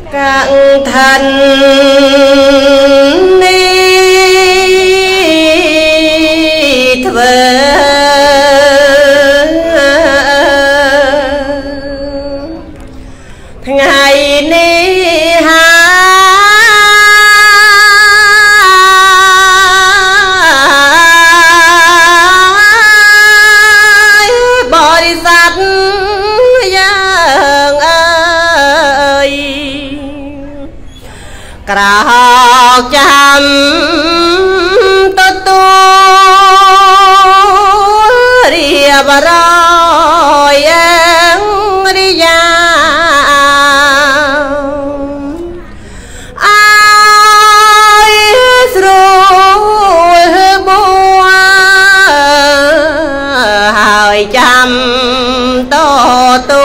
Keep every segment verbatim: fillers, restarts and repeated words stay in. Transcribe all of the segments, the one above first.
căng thân ni thơ ngày ni ha bồi sạch giang ơi cào chăm tôi tôi đi bà rồi đi ra ai rồi bùa hỏi chăm to tu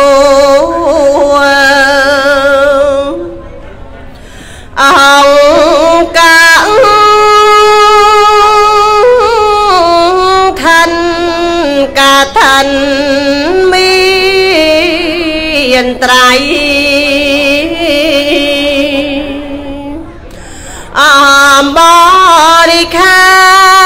ông cạn thân cả thân miền trái ông bỏ đi khá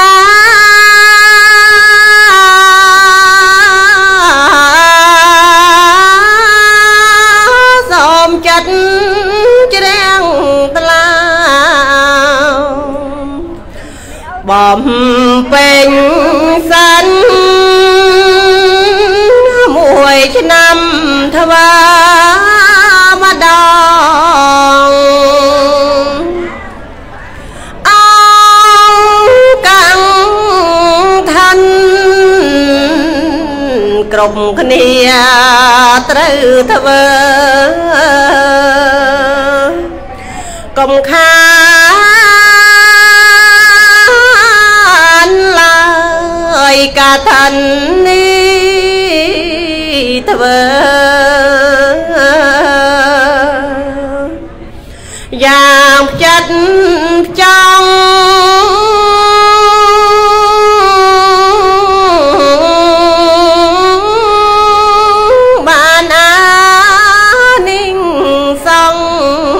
dòm chất đen bom bên sân mùi năm thơ bắt đầu ông căng thân cổng khnia trừ thơ công khai cả thân ni thơ vàng chất trong ban an ninh sông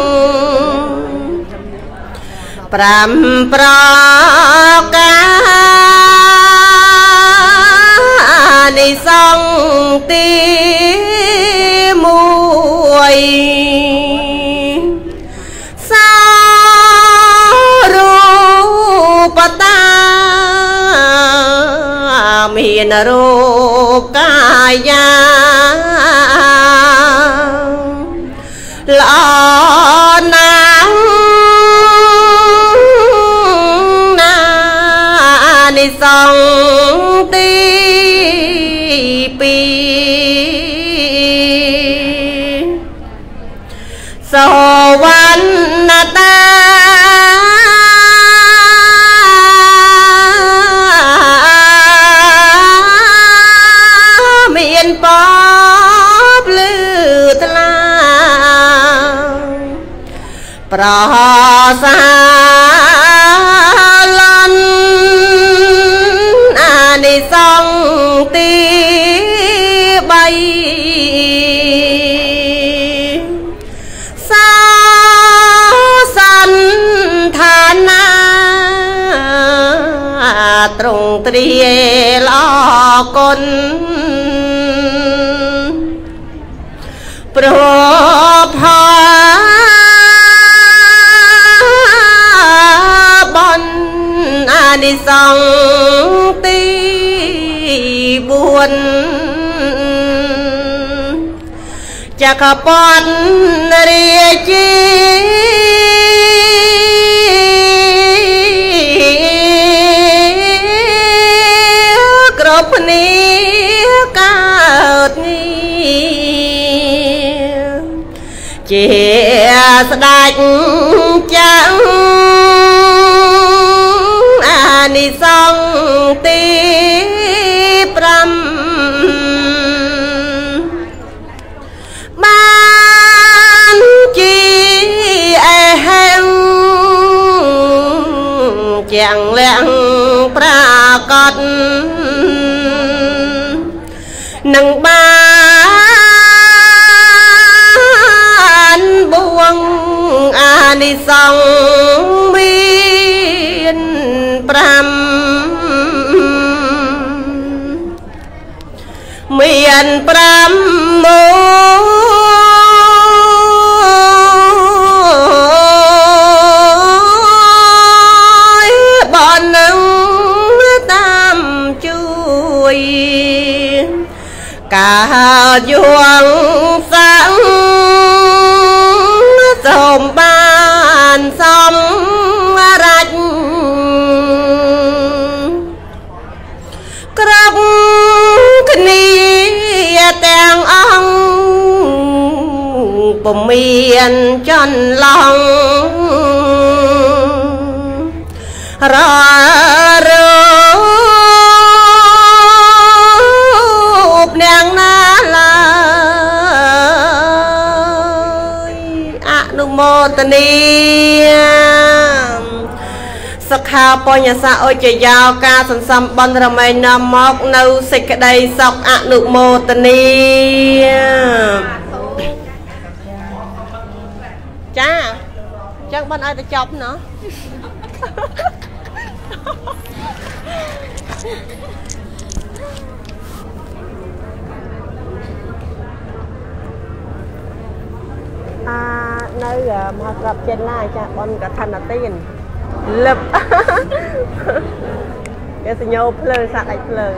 pram pro ca đi sông ti muội sao ru pata miền ru kaya lo nắng na đi sông ti so văn ta miền bóp lư tla pro sa lân đi sông ti bay trùng tria lo con pro pha bon đi sông ti buồn chắc bon ria chi chia đạch chẳng đi sông ti pram ban chi e heng chẳng lẽ pra cọt nâng ban buông និសង្ឃមានប្រាំមានប្រាំមួយបងនឹងតាមជួយកាយងសាំងសូមបានសំរាច់គ្រប់គ្នាទាំងអង្គពុំមានចន្លងររូបអ្នកណាឡើយអនុមោទនីសុខាបញ្ញសៈអុជយោការសន្សំបន់រមែងនាំមកនៅសេចក្តីសុខអនុមោទនីចាចឹងបន់ឲ្យទៅចប់ណោះអានៅមហាក្របចិត្តឡាយចាបនកឋិនទានលឹបគេសញ្ញោភ្លើងសាក់ដាច់ភ្លើង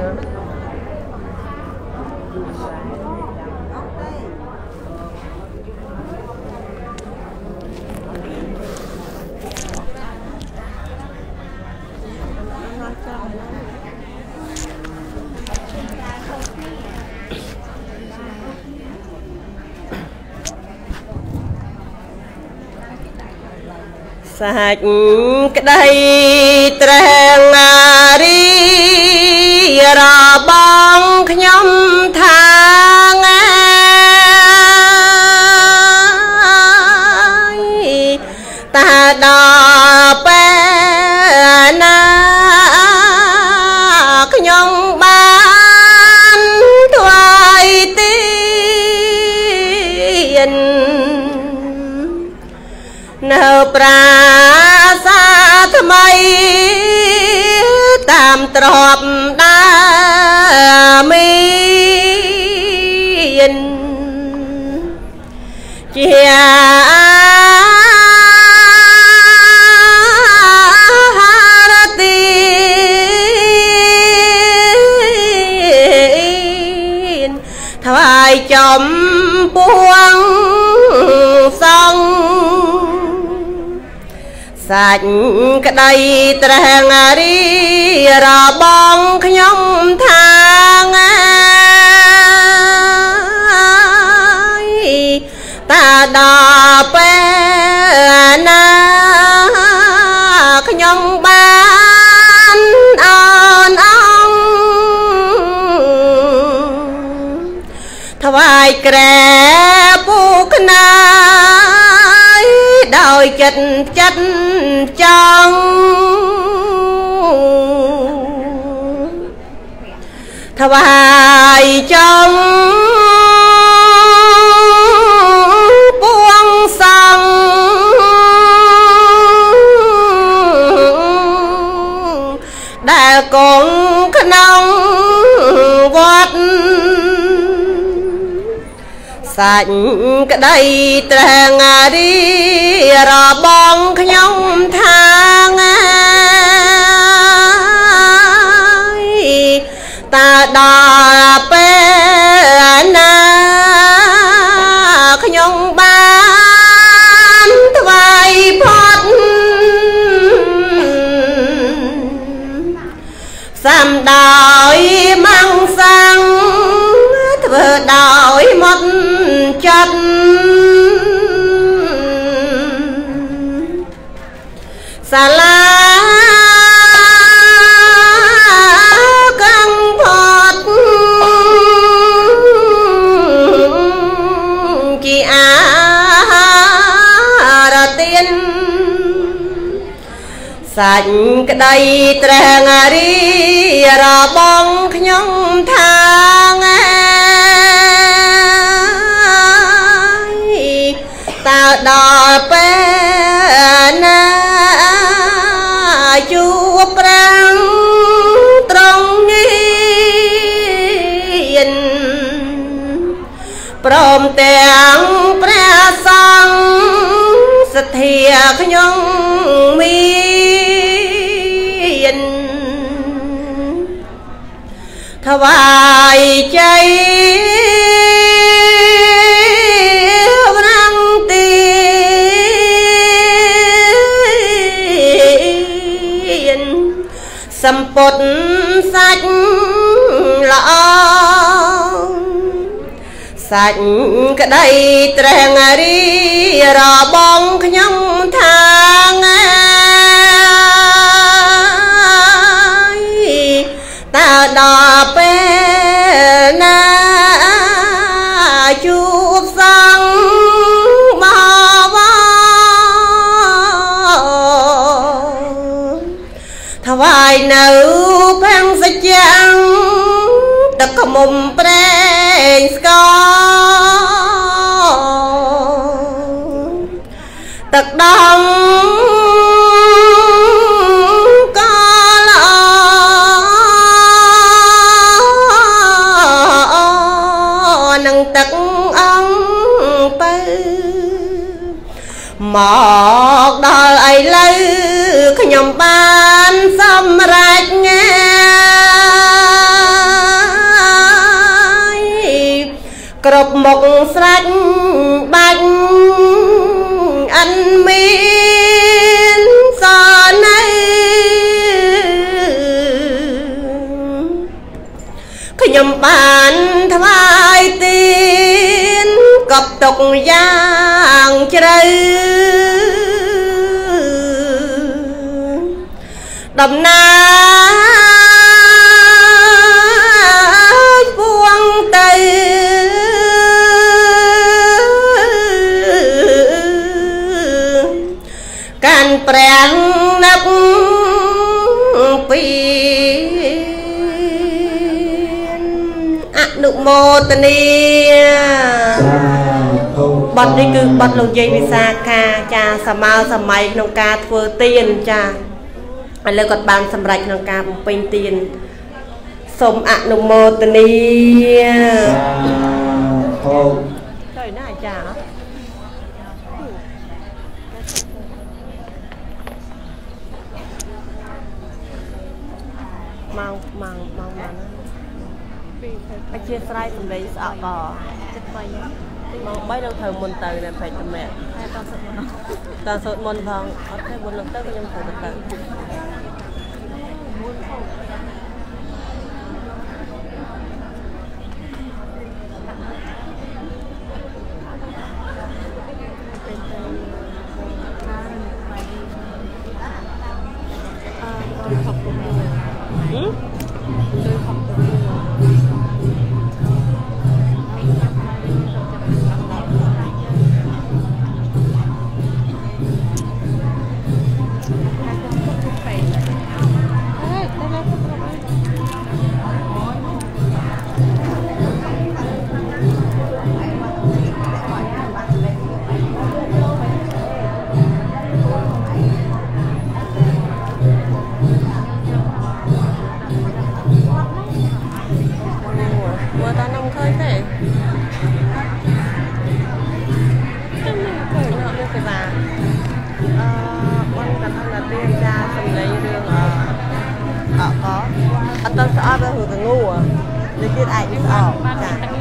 សាច់ក្តីត្រែងណារីរបស់ខ្ញុំថាងាយតាដល់ពេលណាខ្ញុំបានថ្វាយទៀននៅប្រាសាទថ្មីតាមទ្របដាមានជារទីថ្វាយចំពួងសង្ឃសាច់ក្តីត្រែងរីរបស់ខ្ញុំថាងាយតាដល់ពេលណាខ្ញុំបានអនអង្គថ្វាយក្រែពូកណាដោយចិត្តចិត្តចង់ថ្វាយចំពួងសង្ឃដែលគង់ក្នុងវត្តសាច់ក្តីត្រែងរីរបស់ខ្ញុំថាងាយតាដល់ពេលណាខ្ញុំបានថ្វាយផុតសំដោយមង្សាំងធ្វើដោយមុតចិត្តសាលាកំផុតជាអារទានសាច់ក្តីត្រែងរីរបស់ខ្ញុំថាងាយតើដល់ពេលមទាំងព្រះសង្ឃសទ្ធាខ្ញុំមានថ្វាយជ័យប្រាំងទៀនសម្ពុតសាច់ល្អសាច់ក្តីត្រេងរីរបងខ្ញុំថាងតើដល់ពេលណាជួបសង្ឃមកថ្វាយនៅផាំងសច្ចាំងទឹកខ្មុំប្រេងស្ករទឹកដំក៏ល្អនឹងទឹកអង្គទៅមកដល់ឥឡូវខ្ញុំបានសម្រេចងាគ្រប់មុខស្រេចបាច់អិនមានសនៅខ្ញុំបានថ្វាយទានកប់ទុកយ៉ាងជ្រៅដំណើរពួងទៅកាន់ព្រះនឹកពីអនុមោទនាបទនេះគឺបទលោកយាយវិសាខាចាសម័យសម័យក្នុងការធ្វើទានចាឥឡូវគាត់បានសម្រេចក្នុងការបំពេញទានសូមអនុមោទនាទៅណាអាចារ្យម៉ោងម៉ោងម៉ោងម៉ោងអធិស្ឋានសម្លេងស្អកកចិត្តបីម៉ោងបីនឹងត្រូវមុនទៅនៅពេទ្យតម្រាក់តែតសូត្រមុនតសូត្រមុនផងអត់ទេមុននឹងទៅក៏ខ្ញុំត្រូវទៅមុនផងអត់ទៅស្អប់ទៅងូនេះទៀតឯងស្អប់ចា